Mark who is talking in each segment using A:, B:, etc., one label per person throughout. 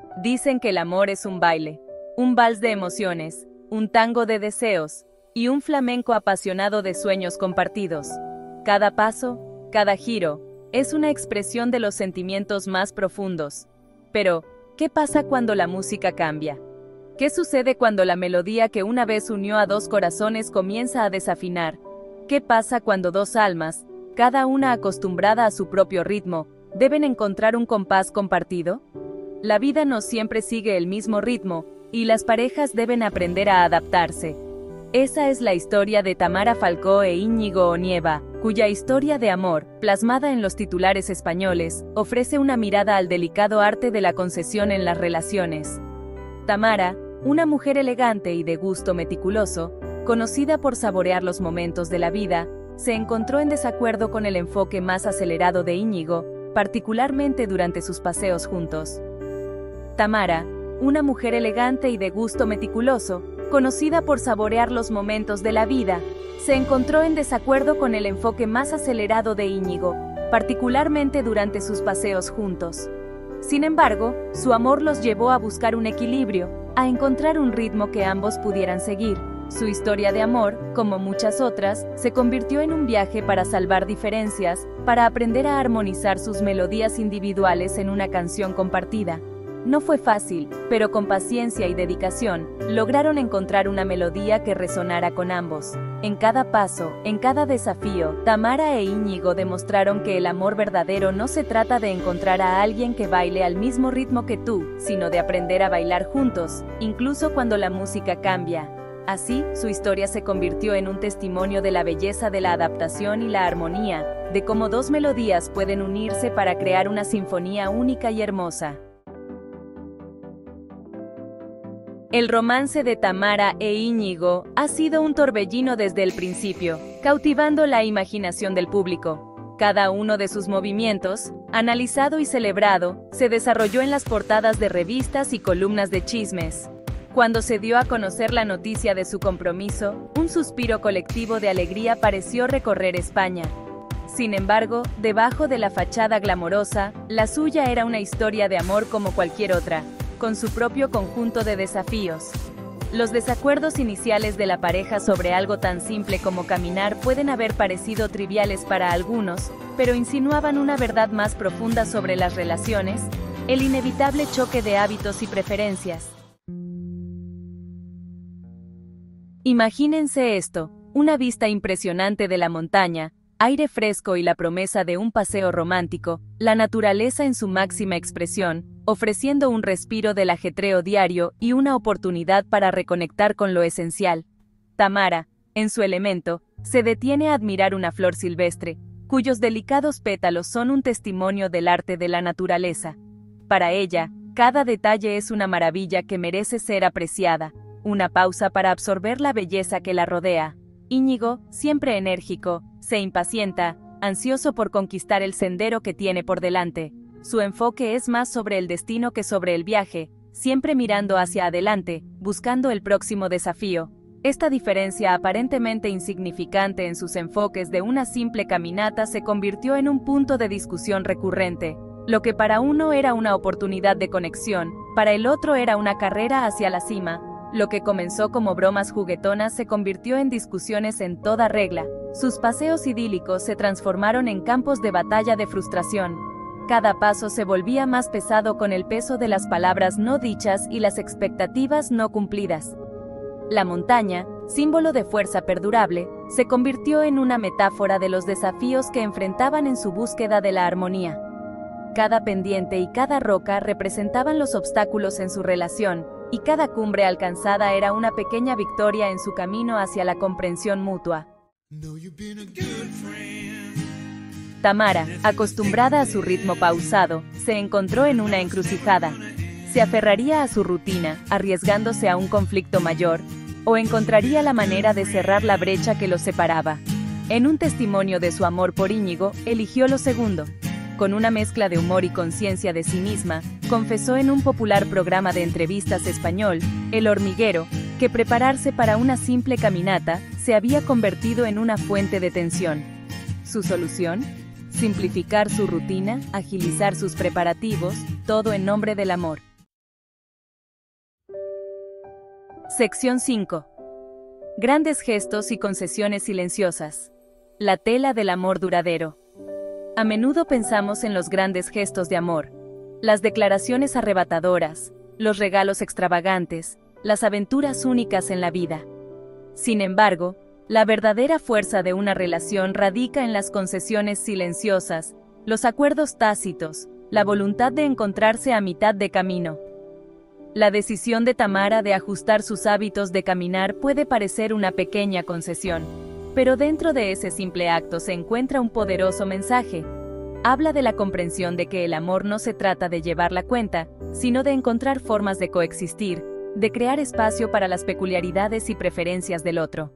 A: Dicen que el amor es un baile, un vals de emociones, un tango de deseos y un flamenco apasionado de sueños compartidos. Cada paso, cada giro, es una expresión de los sentimientos más profundos. Pero, ¿qué pasa cuando la música cambia? ¿Qué sucede cuando la melodía que una vez unió a dos corazones comienza a desafinar? ¿Qué pasa cuando dos almas, cada una acostumbrada a su propio ritmo, deben encontrar un compás compartido? La vida no siempre sigue el mismo ritmo, y las parejas deben aprender a adaptarse. Esa es la historia de Tamara Falcó e Íñigo Onieva, cuya historia de amor, plasmada en los titulares españoles, ofrece una mirada al delicado arte de la concesión en las relaciones. Tamara, una mujer elegante y de gusto meticuloso, conocida por saborear los momentos de la vida, se encontró en desacuerdo con el enfoque más acelerado de Íñigo, particularmente durante sus paseos juntos. Tamara, una mujer elegante y de gusto meticuloso, conocida por saborear los momentos de la vida, se encontró en desacuerdo con el enfoque más acelerado de Íñigo, particularmente durante sus paseos juntos. Sin embargo, su amor los llevó a buscar un equilibrio, a encontrar un ritmo que ambos pudieran seguir. Su historia de amor, como muchas otras, se convirtió en un viaje para salvar diferencias, para aprender a armonizar sus melodías individuales en una canción compartida. No fue fácil, pero con paciencia y dedicación, lograron encontrar una melodía que resonara con ambos. En cada paso, en cada desafío, Tamara e Íñigo demostraron que el amor verdadero no se trata de encontrar a alguien que baile al mismo ritmo que tú, sino de aprender a bailar juntos, incluso cuando la música cambia. Así, su historia se convirtió en un testimonio de la belleza de la adaptación y la armonía, de cómo dos melodías pueden unirse para crear una sinfonía única y hermosa. El romance de Tamara e Íñigo ha sido un torbellino desde el principio, cautivando la imaginación del público. Cada uno de sus movimientos, analizado y celebrado, se desarrolló en las portadas de revistas y columnas de chismes. Cuando se dio a conocer la noticia de su compromiso, un suspiro colectivo de alegría pareció recorrer España. Sin embargo, debajo de la fachada glamorosa, la suya era una historia de amor como cualquier otra, con su propio conjunto de desafíos. Los desacuerdos iniciales de la pareja sobre algo tan simple como caminar pueden haber parecido triviales para algunos, pero insinuaban una verdad más profunda sobre las relaciones, el inevitable choque de hábitos y preferencias. Imagínense esto, una vista impresionante de la montaña, aire fresco y la promesa de un paseo romántico, la naturaleza en su máxima expresión, ofreciendo un respiro del ajetreo diario y una oportunidad para reconectar con lo esencial. Tamara, en su elemento, se detiene a admirar una flor silvestre, cuyos delicados pétalos son un testimonio del arte de la naturaleza. Para ella, cada detalle es una maravilla que merece ser apreciada, una pausa para absorber la belleza que la rodea. Íñigo, siempre enérgico, se impacienta, ansioso por conquistar el sendero que tiene por delante. Su enfoque es más sobre el destino que sobre el viaje, siempre mirando hacia adelante, buscando el próximo desafío. Esta diferencia aparentemente insignificante en sus enfoques de una simple caminata se convirtió en un punto de discusión recurrente. Lo que para uno era una oportunidad de conexión, para el otro era una carrera hacia la cima. Lo que comenzó como bromas juguetonas se convirtió en discusiones en toda regla. Sus paseos idílicos se transformaron en campos de batalla de frustración. Cada paso se volvía más pesado con el peso de las palabras no dichas y las expectativas no cumplidas. La montaña, símbolo de fuerza perdurable, se convirtió en una metáfora de los desafíos que enfrentaban en su búsqueda de la armonía. Cada pendiente y cada roca representaban los obstáculos en su relación, y cada cumbre alcanzada era una pequeña victoria en su camino hacia la comprensión mutua. Tamara, acostumbrada a su ritmo pausado, se encontró en una encrucijada. ¿Se aferraría a su rutina, arriesgándose a un conflicto mayor, o encontraría la manera de cerrar la brecha que los separaba? En un testimonio de su amor por Íñigo, eligió lo segundo. Con una mezcla de humor y conciencia de sí misma, confesó en un popular programa de entrevistas español, El Hormiguero, que prepararse para una simple caminata se había convertido en una fuente de tensión. ¿Su solución? Simplificar su rutina, agilizar sus preparativos, todo en nombre del amor. Sección 5. Grandes gestos y concesiones silenciosas. La tela del amor duradero. A menudo pensamos en los grandes gestos de amor, las declaraciones arrebatadoras, los regalos extravagantes, las aventuras únicas en la vida. Sin embargo, la verdadera fuerza de una relación radica en las concesiones silenciosas, los acuerdos tácitos, la voluntad de encontrarse a mitad de camino. La decisión de Tamara de ajustar sus hábitos de caminar puede parecer una pequeña concesión, pero dentro de ese simple acto se encuentra un poderoso mensaje. Habla de la comprensión de que el amor no se trata de llevar la cuenta, sino de encontrar formas de coexistir, de crear espacio para las peculiaridades y preferencias del otro.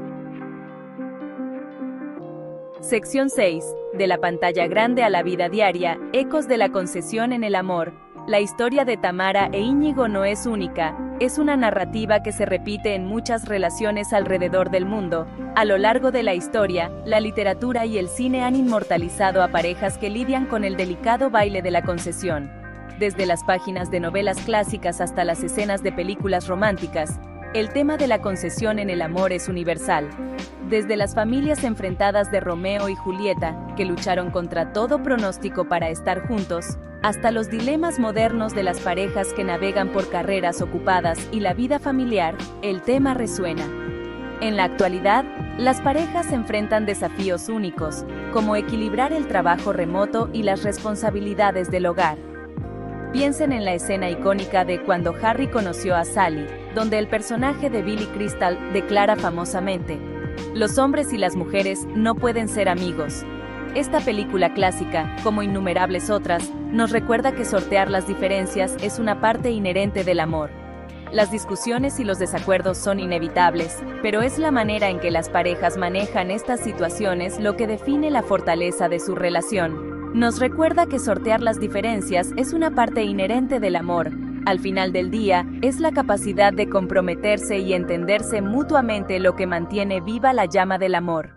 A: Sección 6. De la pantalla grande a la vida diaria, ecos de la concesión en el amor. La historia de Tamara e Íñigo no es única, es una narrativa que se repite en muchas relaciones alrededor del mundo. A lo largo de la historia, la literatura y el cine han inmortalizado a parejas que lidian con el delicado baile de la concesión. Desde las páginas de novelas clásicas hasta las escenas de películas románticas, el tema de la concesión en el amor es universal. Desde las familias enfrentadas de Romeo y Julieta, que lucharon contra todo pronóstico para estar juntos, hasta los dilemas modernos de las parejas que navegan por carreras ocupadas y la vida familiar, el tema resuena. En la actualidad, las parejas enfrentan desafíos únicos, como equilibrar el trabajo remoto y las responsabilidades del hogar. Piensen en la escena icónica de Cuando Harry conoció a Sally, donde el personaje de Billy Crystal declara famosamente: "Los hombres y las mujeres no pueden ser amigos". Esta película clásica, como innumerables otras, nos recuerda que sortear las diferencias es una parte inherente del amor. Las discusiones y los desacuerdos son inevitables, pero es la manera en que las parejas manejan estas situaciones lo que define la fortaleza de su relación. Nos recuerda que sortear las diferencias es una parte inherente del amor. Al final del día, es la capacidad de comprometerse y entenderse mutuamente lo que mantiene viva la llama del amor.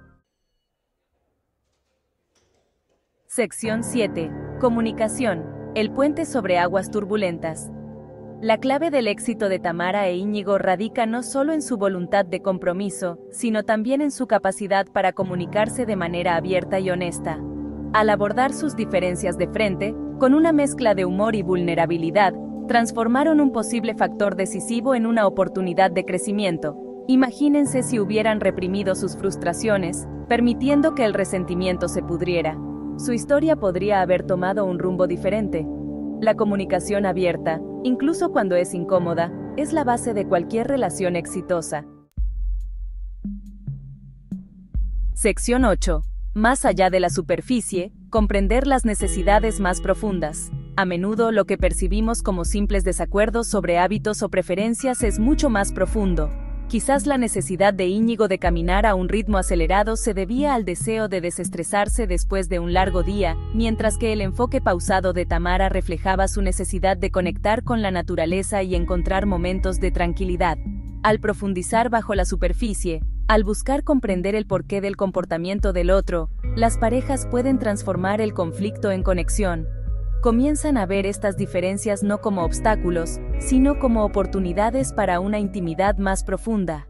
A: Sección 7. Comunicación. El puente sobre aguas turbulentas. La clave del éxito de Tamara e Íñigo radica no solo en su voluntad de compromiso, sino también en su capacidad para comunicarse de manera abierta y honesta. Al abordar sus diferencias de frente, con una mezcla de humor y vulnerabilidad, transformaron un posible factor decisivo en una oportunidad de crecimiento. Imagínense si hubieran reprimido sus frustraciones, permitiendo que el resentimiento se pudriera. Su historia podría haber tomado un rumbo diferente. La comunicación abierta, incluso cuando es incómoda, es la base de cualquier relación exitosa. Sección 8. Más allá de la superficie, comprender las necesidades más profundas. A menudo lo que percibimos como simples desacuerdos sobre hábitos o preferencias es mucho más profundo. Quizás la necesidad de Íñigo de caminar a un ritmo acelerado se debía al deseo de desestresarse después de un largo día, mientras que el enfoque pausado de Tamara reflejaba su necesidad de conectar con la naturaleza y encontrar momentos de tranquilidad. Al profundizar bajo la superficie, al buscar comprender el porqué del comportamiento del otro, las parejas pueden transformar el conflicto en conexión. Comienzan a ver estas diferencias no como obstáculos, sino como oportunidades para una intimidad más profunda.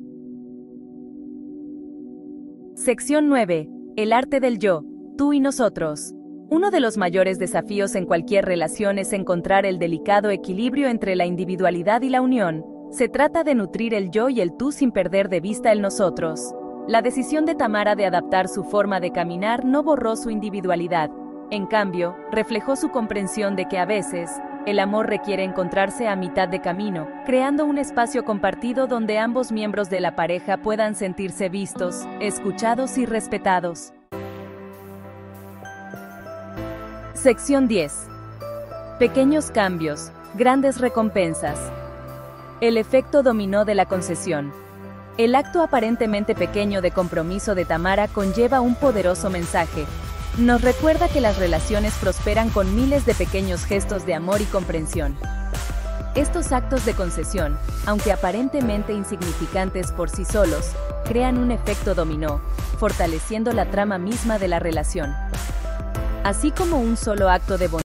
A: Sección 9. El arte del yo, tú y nosotros. Uno de los mayores desafíos en cualquier relación es encontrar el delicado equilibrio entre la individualidad y la unión. Se trata de nutrir el yo y el tú sin perder de vista el nosotros. La decisión de Tamara de adaptar su forma de caminar no borró su individualidad. En cambio, reflejó su comprensión de que a veces, el amor requiere encontrarse a mitad de camino, creando un espacio compartido donde ambos miembros de la pareja puedan sentirse vistos, escuchados y respetados. Sección 10. Pequeños cambios, grandes recompensas. El efecto dominó de la concesión. El acto aparentemente pequeño de compromiso de Tamara conlleva un poderoso mensaje. Nos recuerda que las relaciones prosperan con miles de pequeños gestos de amor y comprensión. Estos actos de concesión, aunque aparentemente insignificantes por sí solos, crean un efecto dominó, fortaleciendo la trama misma de la relación. Así como un solo acto de bondad